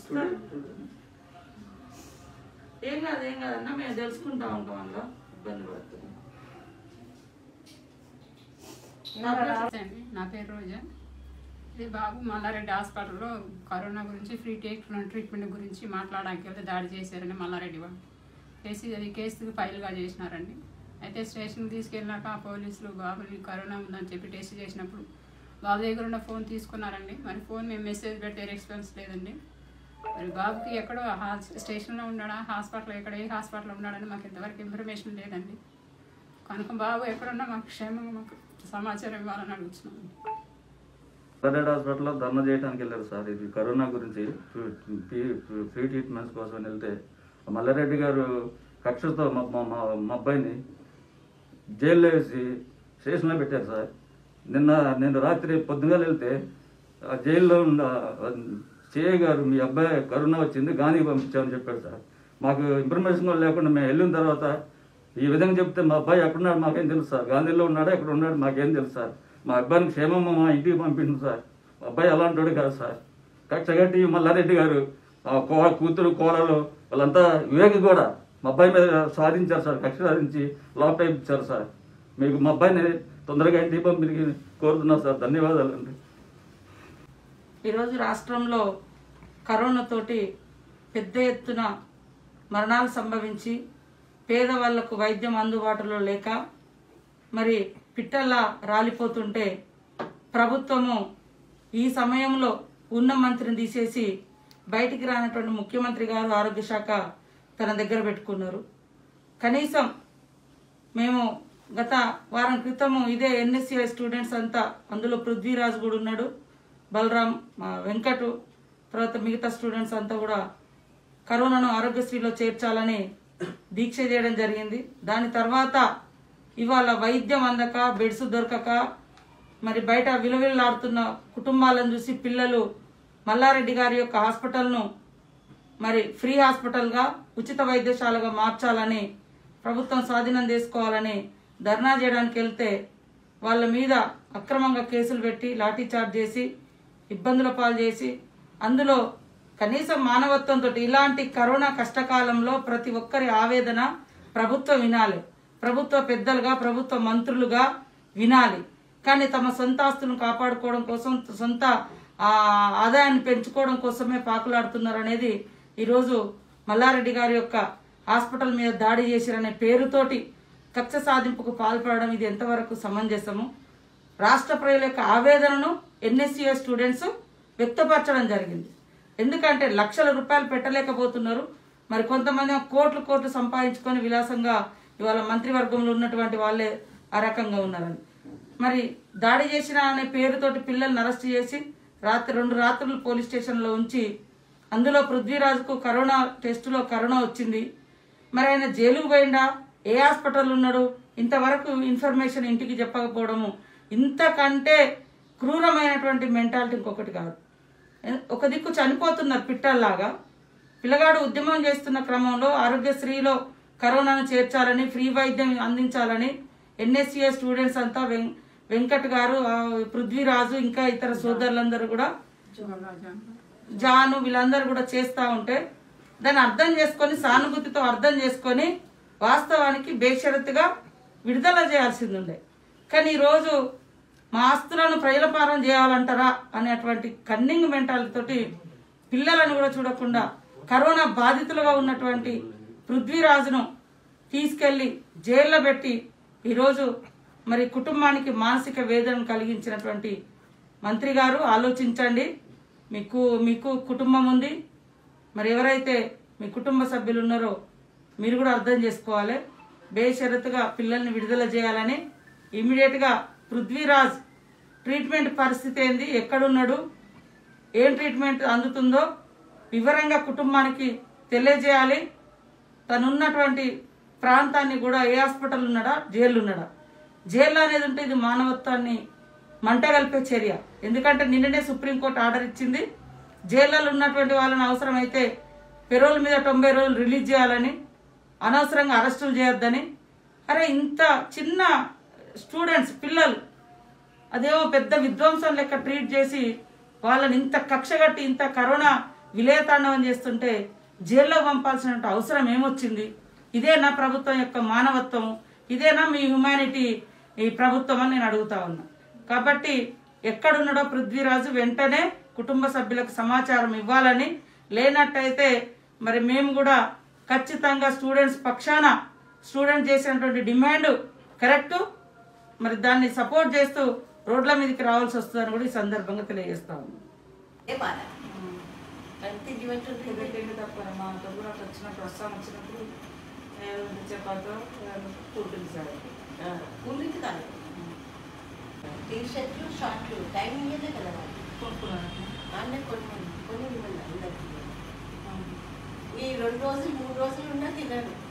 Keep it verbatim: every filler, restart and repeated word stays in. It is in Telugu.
ఏం కాదు ఏం కాదన్నా మేము తెలుసుకుంటా ఉంటాం అందులో ఇబ్బంది పడుతుంది. నా పేరు రోజా. ఇది బాబు మల్లారెడ్డి హాస్పిటల్లో కరోనా గురించి ఫ్రీ ట్రీట్మెంట్ గురించి మాట్లాడడానికి వెళ్తే దాడి చేశారని మల్లారెడ్డి వాళ్ళు చేసి అది కేసు ఫైల్గా చేసినారండి. అయితే స్టేషన్కి తీసుకెళ్ళినాక పోలీసులు బాబుని కరోనా ఉందని చెప్పి టెస్ట్ చేసినప్పుడు బాబు దగ్గర ఉన్న ఫోన్ తీసుకున్నారండి. మరి ఫోన్ మేము మెసేజ్ పెట్టే రెస్పాన్స్ లేదండి. మరి బాబుకి ఎక్కడో స్టేషన్లో ఉన్నాడా, హాస్పిటల్ ఎక్కడ ఏ హాస్పిటల్లో ఉన్నాడని మాకు ఇంతవరకు ఇన్ఫర్మేషన్ లేదండి. కనుక బాబు ఎక్కడున్నా మాకు క్షేమంగా మాకు సమాచారం ఇవ్వాలని అడుగుతున్నాం. మల్లారెడ్డి హాస్పిటల్లో ధర్నా చేయడానికి వెళ్ళారు సార్. ఇది కరోనా గురించి ఫ్రీ ట్రీట్మెంట్స్ కోసం వెళ్తే మల్లారెడ్డి గారు కక్షతో మా మా అబ్బాయిని జైల్లో వేసి స్టేషన్లో పెట్టారు సార్. నిన్న నేను రాత్రి పొద్దుగా వెళ్తే ఆ జైల్లో ఉన్న సిఐ గారు మీ అబ్బాయి కరోనా వచ్చింది గాంధీ పంపించామని చెప్పారు సార్. మాకు ఇన్ఫర్మేషన్ కూడా లేకుండా మేము వెళ్ళిన తర్వాత ఈ విధంగా చెప్తే మా అబ్బాయి ఎక్కడున్నాడు మాకేం తెలుసు సార్, గాంధీలో ఉన్నాడా ఎక్కడ ఉన్నాడు మాకేం తెలుసు సార్. మా అబ్బాయిని క్షేమమ్మ మా ఇంటికి పంపించింది సార్. మా అబ్బాయి అలాంటి కాదు సార్. కక్షగట్టి మల్లారెడ్డి గారు కో కూతురు కోడలు వాళ్ళంతా వివేక్ కూడా మా అబ్బాయి మీద సాధించారు సార్. కక్ష సాధించి లోపల ఇచ్చారు సార్. మీకు మా అబ్బాయిని తొందరగా ఇంటికి పంపిణీ కోరుతున్నాను సార్. ధన్యవాదాలు అండి. ఈరోజు రాష్ట్రంలో కరోనాతోటి పెద్ద ఎత్తున మరణాలు సంభవించి పేదవాళ్లకు వైద్యం అందుబాటులో లేక మరి పిట్టల్లా రాలిపోతుంటే ప్రభుత్వము ఈ సమయంలో ఉన్న మంత్రిని తీసేసి బయటికి రానటువంటి ముఖ్యమంత్రి గారు ఆరోగ్య శాఖ తన దగ్గర పెట్టుకున్నారు. కనీసం మేము గత వారం క్రితము ఇదే ఎన్ఎస్సిఐ స్టూడెంట్స్ అంతా, అందులో పృథ్వీరాజు కూడా ఉన్నాడు, బలరాం, వెంకటు, తర్వాత మిగతా స్టూడెంట్స్ అంతా కూడా కరోనాను ఆరోగ్యశ్రీలో చేర్చాలని దీక్ష చేయడం జరిగింది. దాని తర్వాత ఇవాళ వైద్యం అందక బెడ్స్ దొరకక మరి బయట విలువిల్లాడుతున్న కుటుంబాలను చూసి పిల్లలు మల్లారెడ్డి గారి యొక్క హాస్పిటల్ను మరి ఫ్రీ హాస్పిటల్గా ఉచిత వైద్యశాలగా మార్చాలని ప్రభుత్వం స్వాధీనం చేసుకోవాలని ధర్నా చేయడానికి వెళ్తే వాళ్ళ మీద అక్రమంగా కేసులు పెట్టి లాఠీ చార్జ్ చేసి ఇబ్బందుల పాలు చేసి, అందులో కనీసం మానవత్వంతో ఇలాంటి కరోనా కష్టకాలంలో ప్రతి ఒక్కరి ఆవేదన ప్రభుత్వం వినాలి, ప్రభుత్వ పెద్దలుగా ప్రభుత్వ మంత్రులుగా వినాలి. కానీ తమ సొంత ఆస్తులను కాపాడుకోవడం కోసం, సొంత ఆదాయాన్ని పెంచుకోవడం కోసమే పాకులాడుతున్నారు అనేది ఈరోజు మల్లారెడ్డి గారి యొక్క హాస్పిటల్ మీద దాడి చేసిరనే పేరుతోటి కక్ష సాధింపుకు పాల్పడడం ఇది ఎంతవరకు సమంజసము? రాష్ట్ర ప్రజల యొక్క ఆవేదనను ఎన్ఎస్సిఐ స్టూడెంట్స్ వ్యక్తపరచడం జరిగింది. ఎందుకంటే లక్షల రూపాయలు పెట్టలేకపోతున్నారు, మరి కొంతమంది కోట్లు కోట్లు సంపాదించుకొని విలాసంగా ఇవాళ మంత్రివర్గంలో ఉన్నటువంటి వాళ్ళే ఆ రకంగా ఉన్నారని. మరి దాడి చేసిన అనే పేరుతోటి పిల్లల్ని అరెస్ట్ చేసి రాత్రి రెండు రాత్రులు పోలీస్ స్టేషన్లో ఉంచి, అందులో పృథ్వీరాజుకు కరోనా టెస్టులో కరోనా వచ్చింది. మరి ఆయన జైలుకు పోయిండా, ఏ హాస్పిటల్ ఉన్నాడు, ఇంతవరకు ఇన్ఫర్మేషన్ ఇంటికి చెప్పకపోవడము ఇంతకంటే క్రూరమైనటువంటి మెంటాలిటీ ఇంకొకటి కాదు. ఒక దిక్కు చనిపోతున్నారు పిట్టల్లాగా. పిల్లగాడు ఉద్యమం చేస్తున్న క్రమంలో ఆరోగ్యశ్రీలో కరోనాను చేర్చాలని, ఫ్రీ వైద్యం అందించాలని ఎన్ఎస్సిఐ స్టూడెంట్స్ అంతా వెంకట్ గారు, పృథ్వీరాజు, ఇంకా ఇతర సోదరులందరూ కూడా, జాను, వీళ్ళందరూ కూడా చేస్తూ ఉంటే దాన్ని అర్థం చేసుకొని, సానుభూతితో అర్థం చేసుకొని వాస్తవానికి బేషరతుగా విడుదల చేయాల్సింది ఉండే. కానీ ఈరోజు మా ఆస్తులను ప్రజలపారం చేయాలంటారా అనేటువంటి కన్నింగ్ మెంటాలిటీతోటి పిల్లలను కూడా చూడకుండా కరోనా బాధితులుగా ఉన్నటువంటి పృథ్వీరాజును తీసుకెళ్లి జైల్లో పెట్టి ఈరోజు మరి కుటుంబానికి మానసిక వేదనను కలిగించినటువంటి మంత్రి గారు ఆలోచించండి. మీకు మీకు కుటుంబం ఉంది, మరి ఎవరైతే మీ కుటుంబ సభ్యులు ఉన్నారో మీరు కూడా అర్థం చేసుకోవాలి. బేషరతుగా పిల్లల్ని విడుదల చేయాలని, ఇమీడియట్గా పృథ్వీరాజ్ ట్రీట్మెంట్ పరిస్థితి ఏంది, ఎక్కడున్నాడు, ఏం ట్రీట్మెంట్ అందుతుందో వివరంగా కుటుంబానికి తెలియజేయాలి. తనున్నటువంటి ప్రాంతాన్ని కూడా, ఏ హాస్పిటల్ ఉన్నాడా, జైలు ఉన్నాడా, జైలు అనేది ఉంటే ఇది మానవత్వాన్ని మంటగలిపే చర్య. ఎందుకంటే నిన్ననే సుప్రీంకోర్టు ఆర్డర్ ఇచ్చింది, జైళ్ళలో ఉన్నటువంటి వాళ్ళని అవసరమైతే పెరోల్ మీద తొంభై రోజులు రిలీజ్ చేయాలని, అనవసరంగా అరెస్టులు చేయొద్దని. అరే ఇంత చిన్న స్టూడెంట్స్ పిల్లలు అదేమో పెద్ద విధ్వంసం లెక్క ట్రీట్ చేసి వాళ్ళని ఇంత కక్షగట్టి ఇంత కరోనా విలయతాండవం చేస్తుంటే జైల్లో పంపాల్సిన అవసరం ఏమొచ్చింది? ఇదేనా ప్రభుత్వం యొక్క మానవత్వము? ఇదేనా మీ హ్యుమానిటీ ఈ ప్రభుత్వం అని నేను అడుగుతా ఉన్నా. కాబట్టి ఎక్కడున్నాడో పృథ్వీరాజు వెంటనే కుటుంబ సభ్యులకు సమాచారం ఇవ్వాలని, లేనట్టయితే మరి మేము కూడా ఖచ్చితంగా స్టూడెంట్స్ పక్షాన స్టూడెంట్ చేసినటువంటి డిమాండ్ కరెక్టు, మరి దాన్ని సపోర్ట్ చేస్తూ రోడ్ల మీదకి రావాల్సి వస్తుందని కూడా ఈ సందర్భంగా తెలియజేస్తా ఉన్నాం. మాతో కూడా వచ్చినప్పుడు వస్తాం వచ్చినప్పుడు చపాతో కూర్చుంది సార్ కూలికి కాదు టీ షర్ట్లు షార్ట్లు టైం ఇయ్యదే కదా కొనుక్కున్నాను. అన్నీ కొన్ని కొన్ని ఇవ్వండి అందరికీ. ఈ రెండు రోజులు మూడు రోజులు ఉన్నా తినను.